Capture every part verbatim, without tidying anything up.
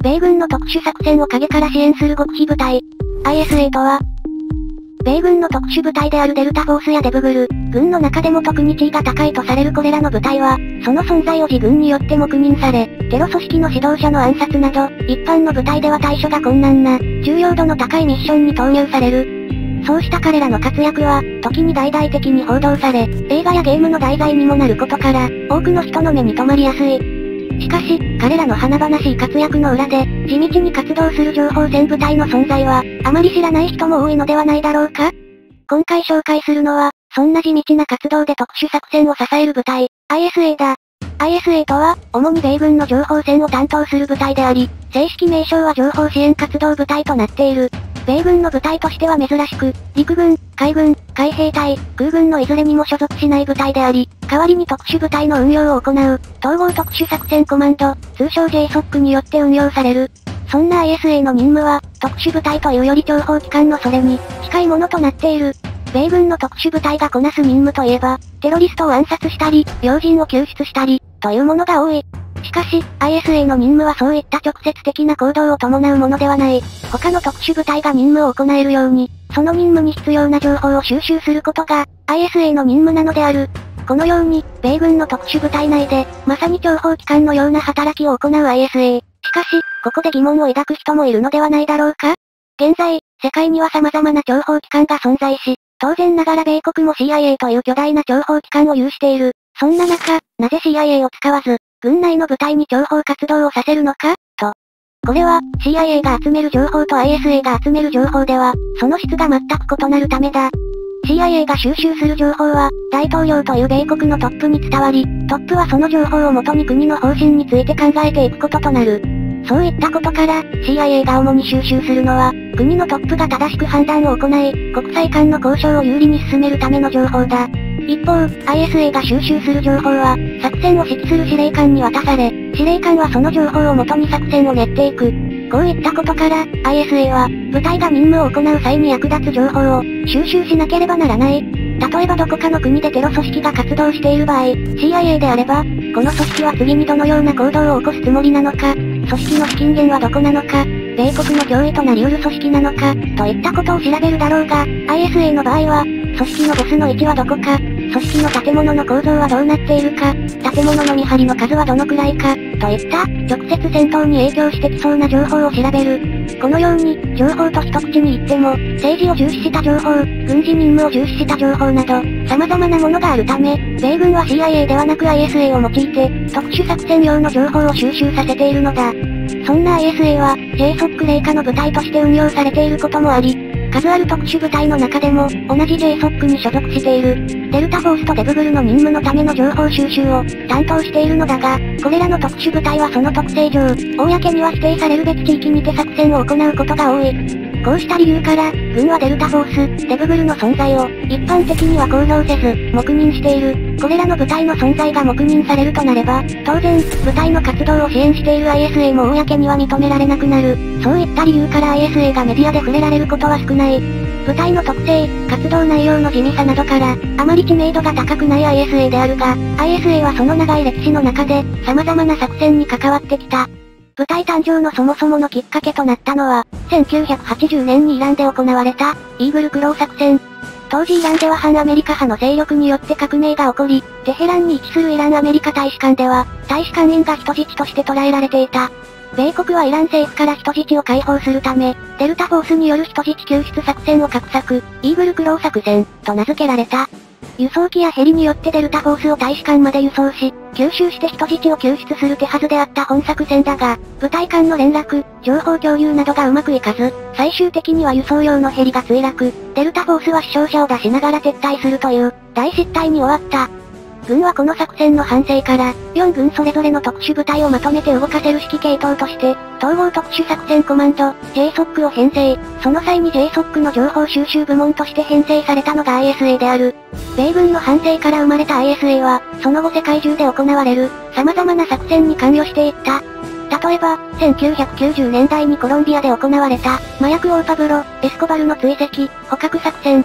米軍の特殊作戦を陰から支援する極秘部隊。アイエスエー とは、米軍の特殊部隊であるデルタフォースやデブグル、軍の中でも特に地位が高いとされるこれらの部隊は、その存在を自軍によって黙認され、テロ組織の指導者の暗殺など、一般の部隊では対処が困難な、重要度の高いミッションに投入される。そうした彼らの活躍は、時に大々的に報道され、映画やゲームの題材にもなることから、多くの人の目に留まりやすい。しかし、彼らの華々しい活躍の裏で、地道に活動する情報戦部隊の存在は、あまり知らない人も多いのではないだろうか？今回紹介するのは、そんな地道な活動で特殊作戦を支える部隊、アイエスエー だ。アイエスエー とは、主に米軍の情報戦を担当する部隊であり、正式名称は情報支援活動部隊となっている。米軍の部隊としては珍しく、陸軍、海軍、海兵隊、空軍のいずれにも所属しない部隊であり、代わりに特殊部隊の運用を行う、統合特殊作戦コマンド、通称 ジェイソック によって運用される。そんな アイエスエー の任務は、特殊部隊というより諜報機関のそれに、近いものとなっている。米軍の特殊部隊がこなす任務といえば、テロリストを暗殺したり、要人を救出したり、というものが多い。しかし、アイエスエー の任務はそういった直接的な行動を伴うものではない。他の特殊部隊が任務を行えるように、その任務に必要な情報を収集することが、アイエスエー の任務なのである。このように、米軍の特殊部隊内で、まさに諜報機関のような働きを行う アイエスエー。しかし、ここで疑問を抱く人もいるのではないだろうか？現在、世界には様々な諜報機関が存在し、当然ながら米国も シーアイエー という巨大な諜報機関を有している。そんな中、なぜ シーアイエー を使わず、軍内の部隊に諜報活動をさせるのかと。これは、シーアイエー が集める情報と アイエスエー が集める情報では、その質が全く異なるためだ。シーアイエー が収集する情報は、大統領という米国のトップに伝わり、トップはその情報をもとに国の方針について考えていくこととなる。そういったことから、シーアイエー が主に収集するのは、国のトップが正しく判断を行い、国際間の交渉を有利に進めるための情報だ。一方、アイエスエー が収集する情報は、作戦を指揮する司令官に渡され、司令官はその情報をもとに作戦を練っていく。こういったことから、アイエスエー は、部隊が任務を行う際に役立つ情報を、収集しなければならない。例えばどこかの国でテロ組織が活動している場合、シーアイエー であれば、この組織は次にどのような行動を起こすつもりなのか、組織の資金源はどこなのか、米国の脅威となり得る組織なのか、といったことを調べるだろうが、アイエスエー の場合は、組織のボスの位置はどこか、組織の建物の構造はどうなっているか、建物の見張りの数はどのくらいか、といった、直接戦闘に影響してきそうな情報を調べる。このように、情報と一口に言っても、政治を重視した情報、軍事任務を重視した情報など、様々なものがあるため、米軍は シーアイエー ではなく アイエスエー を用いて、特殊作戦用の情報を収集させているのだ。そんな アイエスエー は、ジェイソック レイ下の部隊として運用されていることもあり、数ある特殊部隊の中でも、同じ ジェイソック に所属している、デルタフォースとデブグルの任務のための情報収集を、担当しているのだが、これらの特殊部隊はその特性上、公には指定されるべき地域にて作戦を行うことが多い。こうした理由から、軍はデルタフォース、デブグルの存在を、一般的には公表せず、黙認している。これらの部隊の存在が黙認されるとなれば、当然、部隊の活動を支援している アイエスエー も公には認められなくなる。そういった理由から アイエスエー がメディアで触れられることは少ない。部隊の特性、活動内容の地味さなどから、あまり知名度が高くない アイエスエー であるが、アイエスエー はその長い歴史の中で、様々な作戦に関わってきた。部隊誕生のそもそものきっかけとなったのは、せんきゅうひゃくはちじゅうねんにイランで行われた、イーグルクロー作戦。当時イランでは反アメリカ派の勢力によって革命が起こり、テヘランに位置するイランアメリカ大使館では、大使館員が人質として捕らえられていた。米国はイラン政府から人質を解放するため、デルタフォースによる人質救出作戦を画策、イーグルクロー作戦、と名付けられた。輸送機やヘリによってデルタフォースを大使館まで輸送し、吸収して人質を救出する手はずであった本作戦だが、部隊間の連絡、情報共有などがうまくいかず、最終的には輸送用のヘリが墜落、デルタフォースは死傷者を出しながら撤退するという、大失態に終わった。軍はこの作戦の反省から、よん軍それぞれの特殊部隊をまとめて動かせる指揮系統として、統合特殊作戦コマンド、ジェイソック を編成。その際に ジェイソック の情報収集部門として編成されたのが アイエスエー である。米軍の反省から生まれた アイエスエー は、その後世界中で行われる、様々な作戦に関与していった。例えば、せんきゅうひゃくきゅうじゅうねんだいにコロンビアで行われた、麻薬王パブロ・エスコバルの追跡、捕獲作戦。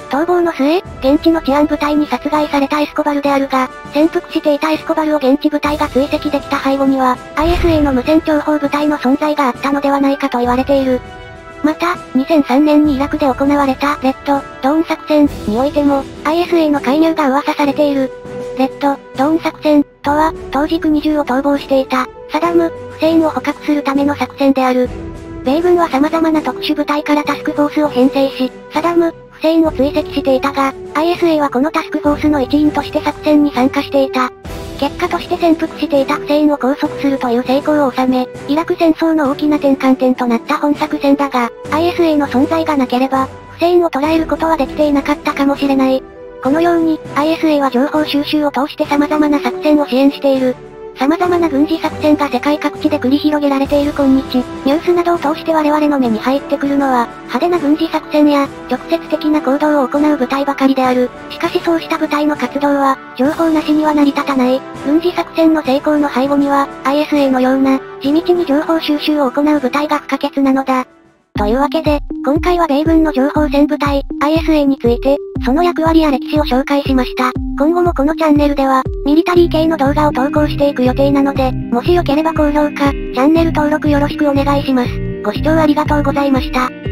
逃亡の末、現地の治安部隊に殺害されたエスコバルであるが、潜伏していたエスコバルを現地部隊が追跡できた背後には、アイエスエー の無線諜報部隊の存在があったのではないかと言われている。また、にせんさんねんにイラクで行われたレッド、ドーン作戦においても、アイエスエー の介入が噂されている。レッド、ドーン作戦とは、当時国中を逃亡していた、サダム・フセインを捕獲するための作戦である。米軍は様々な特殊部隊からタスクフォースを編成し、サダム・フセインを追跡していたが、アイエスエー はこのタスクフォースの一員として作戦に参加していた。結果として潜伏していたフセインを拘束するという成功を収め、イラク戦争の大きな転換点となった本作戦だが、アイエスエー の存在がなければ、フセインを捕らえることはできていなかったかもしれない。このように、アイエスエー は情報収集を通して様々な作戦を支援している。様々な軍事作戦が世界各地で繰り広げられている今日、ニュースなどを通して我々の目に入ってくるのは、派手な軍事作戦や、直接的な行動を行う部隊ばかりである。しかしそうした部隊の活動は、情報なしには成り立たない。軍事作戦の成功の背後には、アイエスエー のような、地道に情報収集を行う部隊が不可欠なのだ。というわけで、今回は米軍の情報戦部隊、アイエスエー について、その役割や歴史を紹介しました。今後もこのチャンネルでは、ミリタリー系の動画を投稿していく予定なので、もしよければ高評価、チャンネル登録よろしくお願いします。ご視聴ありがとうございました。